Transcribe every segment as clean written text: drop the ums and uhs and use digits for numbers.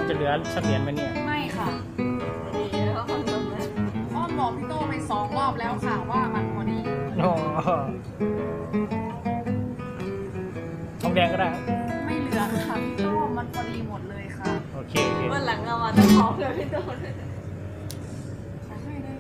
จะเหลือสักเหรียญไหมเนี่ยไม่ค่ะดีแล้วคนแบบนั้นอ้อมบอกพี่โตไป2 รอบแล้วค่ะว่ามันพอดีโอ้ทองแดงก็ได้ไม่เหลือค่ะพี่โตมันพอดีหมดเลยค่ะโอเคโอเควันหลังเราต้องขอเผื่อพี่โตด้วยขอให้ได้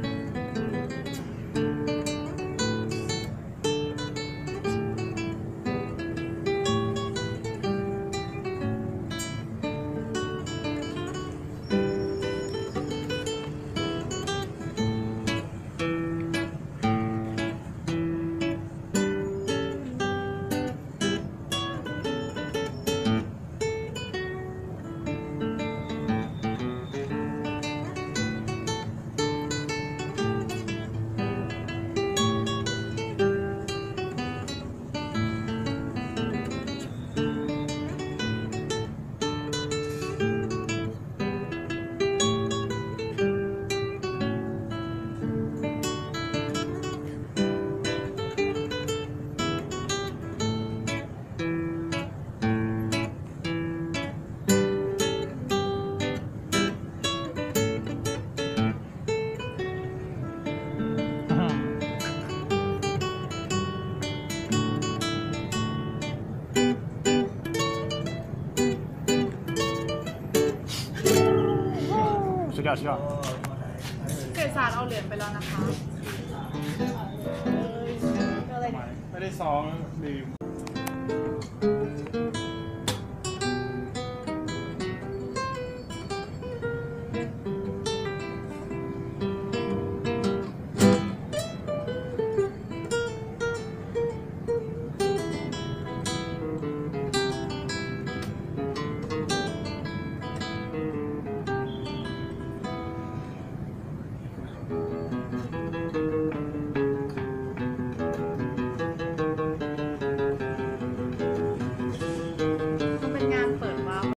สุดยอดสุดยอดเกศศาสตร์เอาเหรียญไปแล้วนะคะก็เลยไม่ได้ซ้อมลืม